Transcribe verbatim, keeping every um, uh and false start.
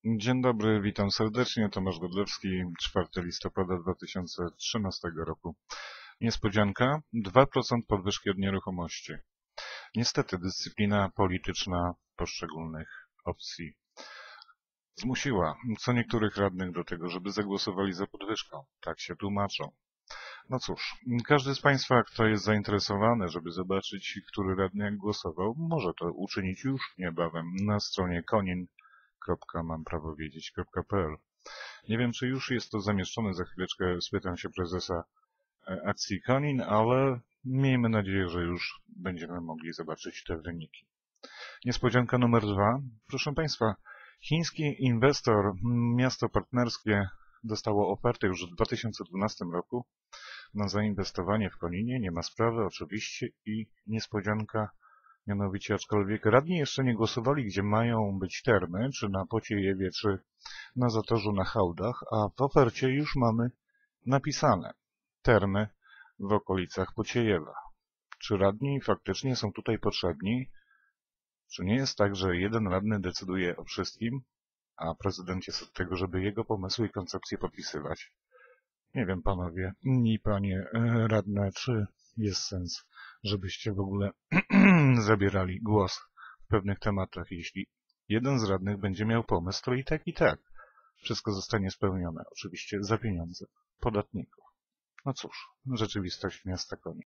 Dzień dobry, witam serdecznie. Tomasz Godlewski, czwartego listopada dwa tysiące trzynastego roku. Niespodzianka, dwa procent podwyżki od nieruchomości. Niestety dyscyplina polityczna poszczególnych opcji zmusiła co niektórych radnych do tego, żeby zagłosowali za podwyżką. Tak się tłumaczą. No cóż, każdy z Państwa, kto jest zainteresowany, żeby zobaczyć, który radny jak głosował, może to uczynić już niebawem na stronie konin kropka mam prawo wiedzieć kropka p l. Nie wiem, czy już jest to zamieszczone, za chwileczkę spytam się prezesa akcji Konin, ale miejmy nadzieję, że już będziemy mogli zobaczyć te wyniki. Niespodzianka numer dwa. Proszę Państwa, chiński inwestor, miasto partnerskie, dostało ofertę już w dwa tysiące dwunastym roku na zainwestowanie w Koninie. Nie ma sprawy oczywiście i niespodzianka, mianowicie aczkolwiek radni jeszcze nie głosowali, gdzie mają być termy, czy na Pociejewie, czy na Zatorzu na Hałdach, a w ofercie już mamy napisane termy w okolicach Pociejewa. Czy radni faktycznie są tutaj potrzebni? Czy nie jest tak, że jeden radny decyduje o wszystkim, a prezydent jest od tego, żeby jego pomysły i koncepcje podpisywać? Nie wiem, panowie i panie radne, czy jest sens, żebyście w ogóle zabierali głos w pewnych tematach. Jeśli jeden z radnych będzie miał pomysł, to i tak, i tak wszystko zostanie spełnione. Oczywiście za pieniądze podatników. No cóż, rzeczywistość miasta Konin.